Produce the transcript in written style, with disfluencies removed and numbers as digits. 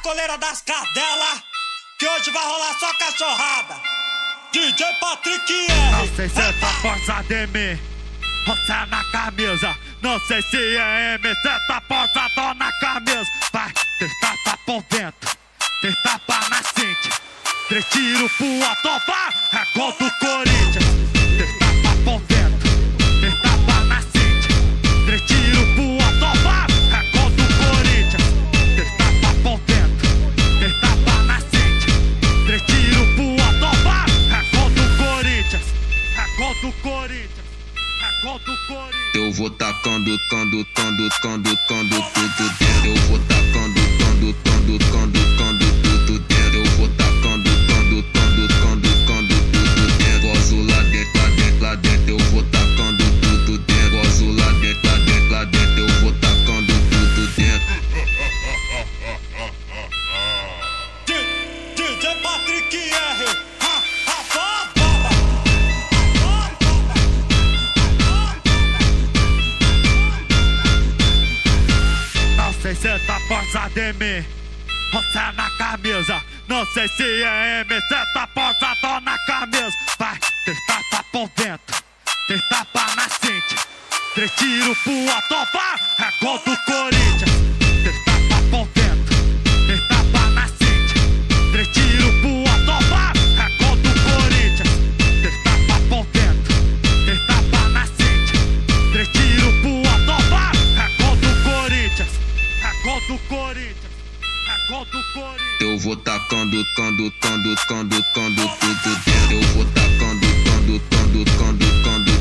coleira das cadelas, que hoje vai rolar só cachorrada. DJ Patrick R. Não sei se tá posado em mim, roça na camisa. Não sei se é M, cê tá posado na camisa. Vai, 3 tapas por dentro, 3 tapas na cinta, 3 tiros pro atofar, é gol do Corinthians. 3 tapas por dentro, 3 tapas na cinta, 3 tiros pro atofar, é gol do Corinthians. 3 tapas por dentro, 3 tapas na cinta, 3 tiros pro atofar, é gol do Corinthians. É gol do Corinthians. É gol do Corinthians. Eu vou tacando, tudo dentro. Eu vou tacando, tudo dentro. Eu vou tacando, tudo dentro. Gozo lá dentro, eu vou tacando tudo dentro. Gozo lá dentro, eu vou tacando tudo dentro. DJ Patrick R. Não sei se tá posado em mim, roça na camisa. Não sei se é M, cê tá posado na camisa. Vai, 3 tapas por dentro, 3 tapas na cinta, 3 tiros pro atofar, é gol do Corinthians. 3 tapas por dentro, 3 tapas na cinta, 3 tiros pro atofar, é gol do Corinthians. 3 tapas por dentro, 3 tapas na cinta, 3 tiros pro atofar, é gol do Corinthians. É gol do Corinthians. É gol do Corinthians. Eu vou tacando, tudo dentro. Eu vou tacando, tudo